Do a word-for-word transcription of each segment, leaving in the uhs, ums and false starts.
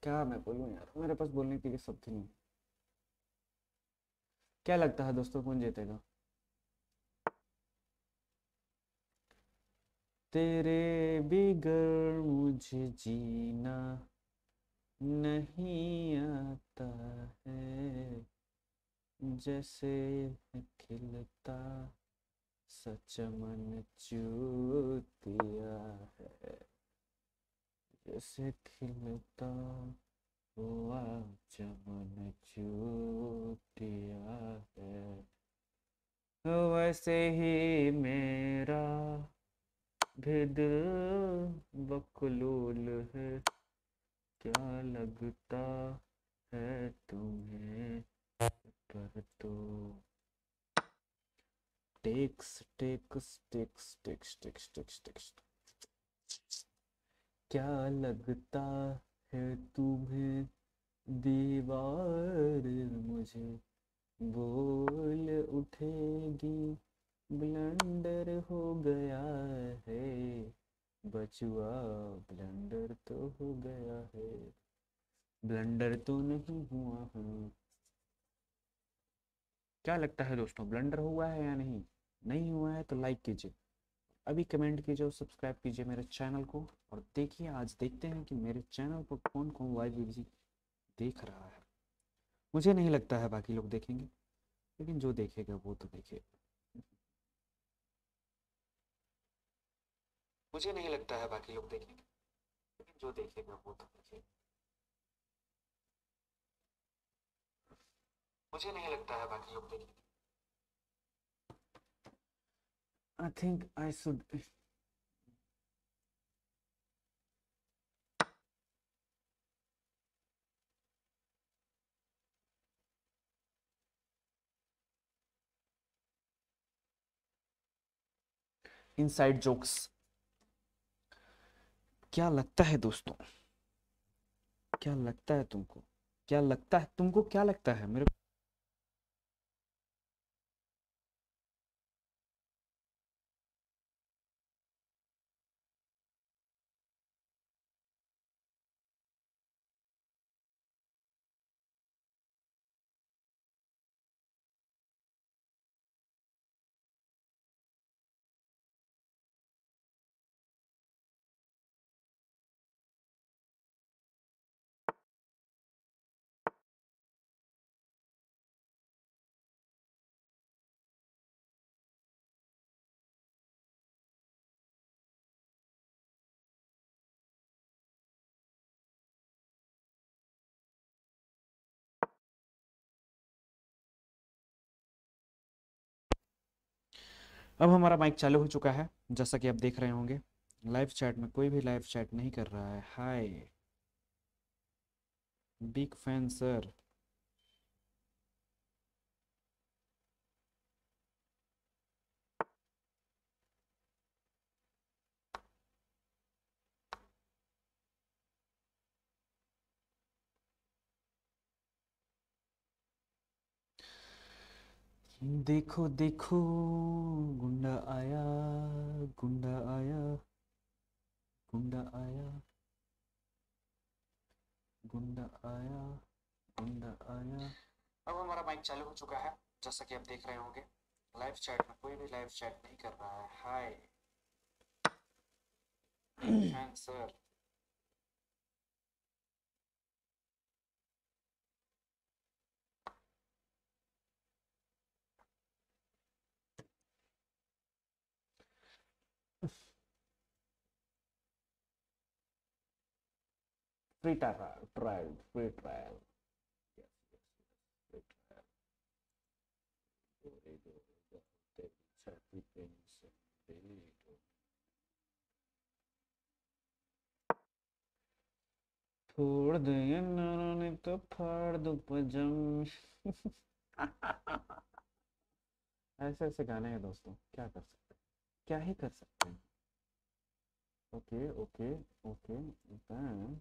क्या मैं बोलूँ यार, मेरे पास बोलने के लिए शब्द नहीं। क्या लगता है दोस्तों, कौन जीतेगा? तेरे बिगर मुझे जीना नहीं आता है, जैसे खिलता सचमन चूतिया है, जैसे खिलता हुआ चमन चूतिया है, वैसे ही मेरा भी दिल बकलूल है। क्या लगता है तुम्हें पर तो टेक्स टेक्स टेक्स टेक्स टेक्स टेक्स टेक्स क्या लगता है तुम्हें दीवार मुझे बोल उठेगी, ब्लंडर हो गया है बचुआ, ब्लंडर तो हो गया है। ब्लंडर तो नहीं हुआ हूँ। क्या लगता है दोस्तों, ब्लंडर हुआ है या नहीं? नहीं हुआ है तो लाइक कीजिए, अभी कमेंट कीजिए और सब्सक्राइब कीजिए मेरे चैनल को। और देखिए, आज देखते हैं कि मेरे चैनल पर कौन कौन वाई वीजी देख रहा है। मुझे नहीं लगता है बाकी लोग देखेंगे, लेकिन जो देखेगा वो तो देखेगा। मुझे नहीं लगता है बाकी लोग देखेंगे, लेकिन जो देखेगा वो तो देखेगा। मुझे नहीं लगता है बाकी लोग देखेंगे। I think I should inside jokes. क्या लगता है दोस्तों, क्या लगता है तुमको, क्या लगता है तुमको, क्या लगता है मेरे अब हमारा माइक चालू हो चुका है, जैसा कि आप देख रहे होंगे। लाइव चैट में कोई भी लाइव चैट नहीं कर रहा है। Hi big fan sir. देखो देखो, गुंडा आया, गुंडा आया, गुंडा आया, गुंडा आया, गुंडा आया। अब हमारा माइक चालू हो चुका है, जैसा कि आप देख रहे होंगे। लाइव चैट में कोई भी लाइव चैट नहीं कर रहा है। Hi fan sir. Free trial, trial, free trial. छोड़ दे ने तो फाड़ दो पजम। ऐसे ऐसे गाने हैं दोस्तों, क्या कर सकते हैं, क्या ही कर सकते हैं। Okay okay okay then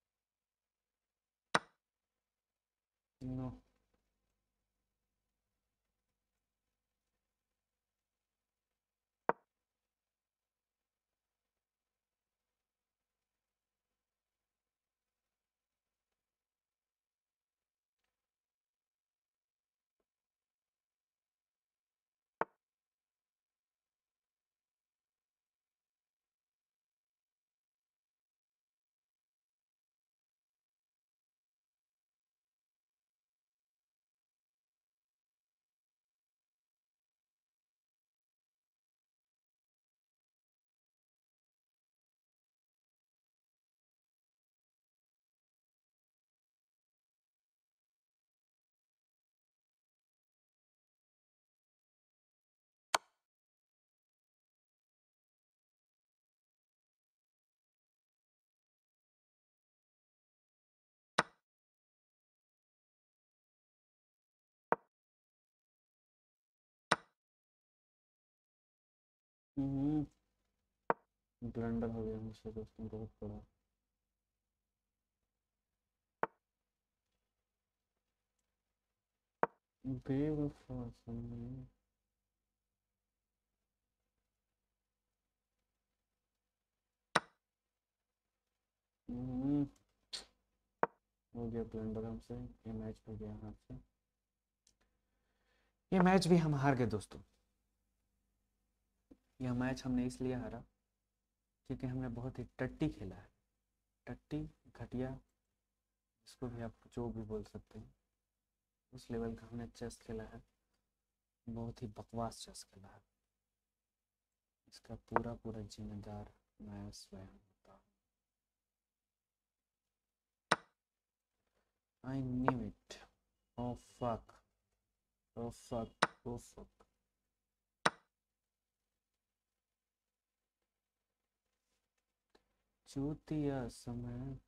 no. Hmm, blunder हो गया मुझसे दोस्तों, बहुत बड़ा। बेवफा सनम। हम्म, हो गया ब्लंडर हमसे, ये मैच हो गया हाथ से। ये मैच भी हम हार गए दोस्तों। यह मैच हमने इसलिए हारा क्योंकि हमने बहुत ही टट्टी खेला है। टट्टी, घटिया, इसको भी आप जो भी बोल सकते हैं, उस लेवल का हमने चेस खेला है। बहुत ही बकवास चेस खेला है। इसका पूरा पूरा जिम्मेदार मैं स्वयं होता हूँ। I knew it. Oh fuck, oh fuck, oh fuck. चूतिया समय।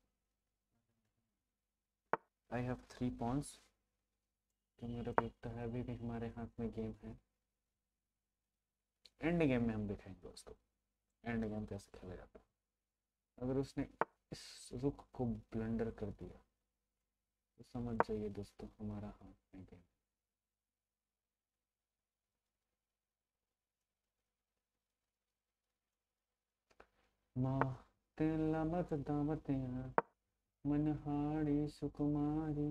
आई हैव थ्री पॉन्स, तो मेरे को लगता है अभी भी हमारे हाथ में गेम है। एंड गेम में हम दिखाएंगे दोस्तों, एंड गेम कैसे खेला जाता है। अगर उसने इस रुख को ब्लंडर कर दिया तो समझ जाइए दोस्तों, हमारा हाथ में गेम। माँ तेला मत दावतिया, मनहारी सुकुमारी।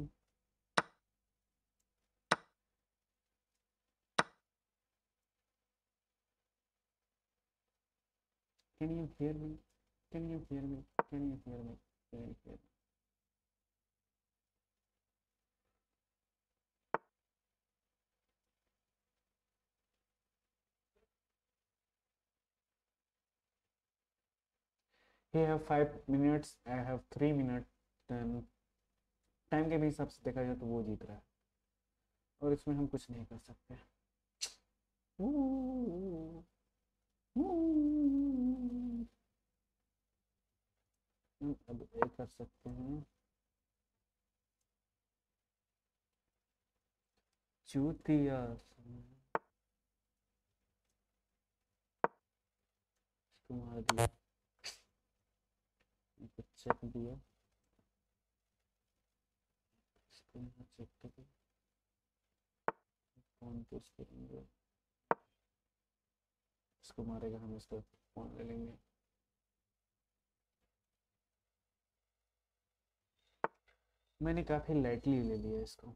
Can you hear me? Can you hear me? Can you hear me? Can you hear me? He have five minutes. I have three minutes. Then time के भी हिसाब से देखा जाए तो वो जीत रहा है, और इसमें हम कुछ नहीं कर सकते। हम अब ये कर सकते हैं, चूतिया इसको मार दिया, चेक दिया, इसको यहाँ चेक करें, फोन पुश करेंगे, इसको मारेगा, हम इसका फोन ले लेंगे। मैंने काफ़ी लाइटली ले लिया इसको।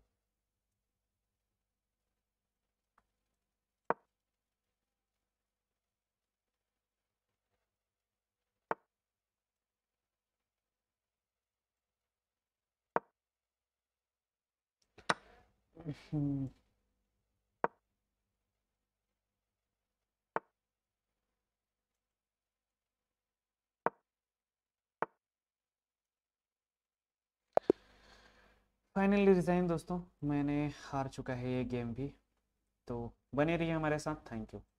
फाइनली रिजाइन दोस्तों, मैंने हार चुका है ये गेम भी। तो बने रहिए हमारे साथ, थैंक यू।